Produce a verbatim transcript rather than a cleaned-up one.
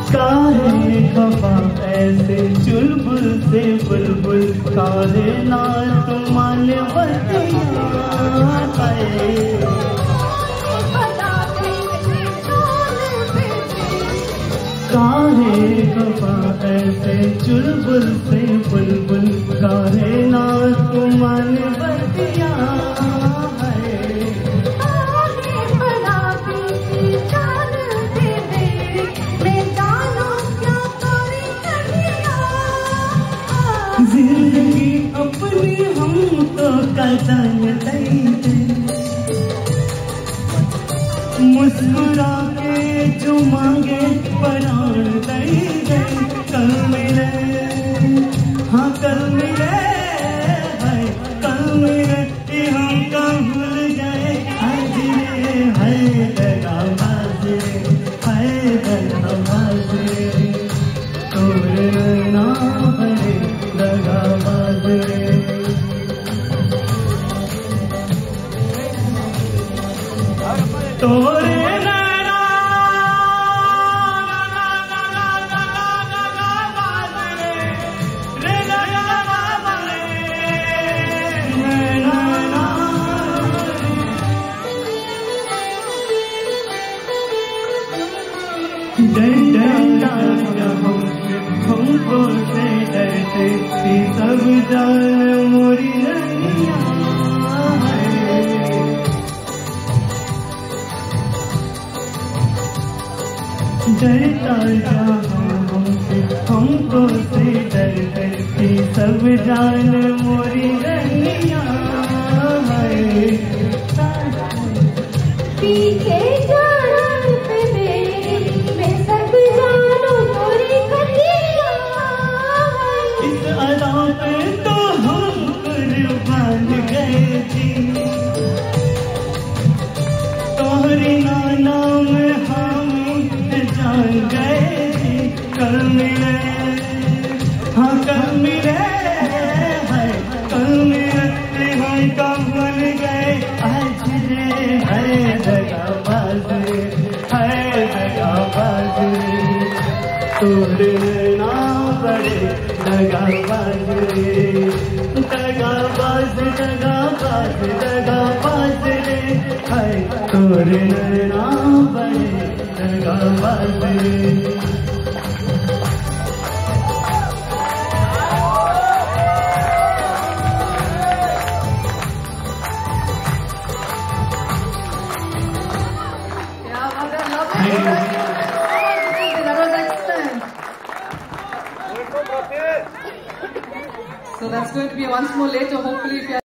काहे खफा ऐसे चुलबुल से बुलबुल, काहे ना तुम मालवतिया काहे खफा ऐसे चुलबुल से बुलबुल, काहे ना तुम मालवतिया जिंदगी अपनी हम तो कदम देते, मुस्कुरा के जो मांगे परान दे दे। कल मिले हाँ कल मिले है, कल मिले कि हम का भूल गए आज रे है दगाबाज रे, है दगाबाज रे, तोरे ना भरे दगाबाज रे। तोरे हमको से डरते कि सब जान मोरी नैया डरता जहाँ हमसे, हमको से डरते कि सब जान मोरी नैया पीछे जान पे मेरे मैं सब जानू मोरी कतिया। इस अदा पे तो हम कुर्बान गए थी, तोहरी नाना में हम जान गए थे। कल मिले हाँ कल मिले है, कल मिले हम कब भूल गए आज रे है दगाबाज रे, है दगाबाज रे, तोरे ना बड़े दगाबाज रे, दगाबाज दगाबाज दगाबाज रे, है तोरे ना बड़े दगाबाज रे। So that's going to be once more later, hopefully if you